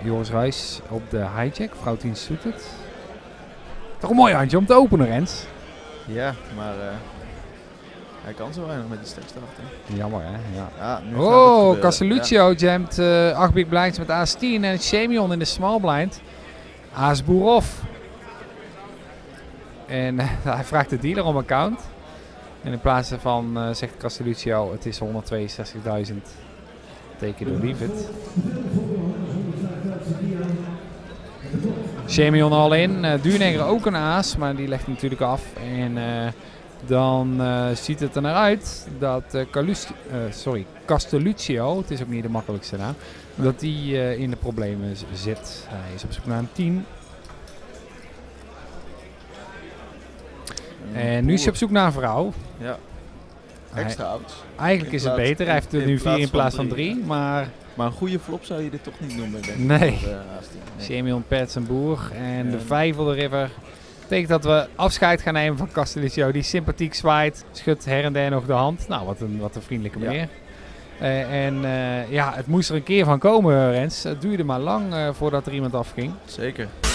Joris Ruijs op de hijack. Vrouw 10 doet het. Toch een mooi handje om te openen, Rens. Ja, maar hij kan zo weinig met die stekst erachter. Jammer, hè? Ja. Ja, nu Oh, Castelluccio jamt 8 big blinds met aas 10 en Semyon in de small blind. Aas Boerov. En hij vraagt de dealer om account. En in plaats daarvan zegt Castelluccio, het is 162.000. Teken door leave it. Semyon al in. Duurnegger ook een aas, maar die legt natuurlijk af. En dan ziet het er naar uit dat Castelluccio, het is ook niet de makkelijkste naam, dat die in de problemen zit. Hij is op zoek naar een 10. En nu is hij op zoek naar een vrouw. Ja. Extra oud. Eigenlijk is het beter. Hij heeft er nu 4 in plaats van 3. Maar een goede flop zou je dit toch niet noemen, denk ik. Nee. Semyon, Pets en Boer. En de 5 op de river. Betekent dat we afscheid gaan nemen van Castelluccio. Die sympathiek zwaait. Schudt her en der nog de hand. Nou, wat een vriendelijke meneer. Ja. Het moest er een keer van komen, Rens. Het duurde maar lang voordat er iemand afging. Zeker.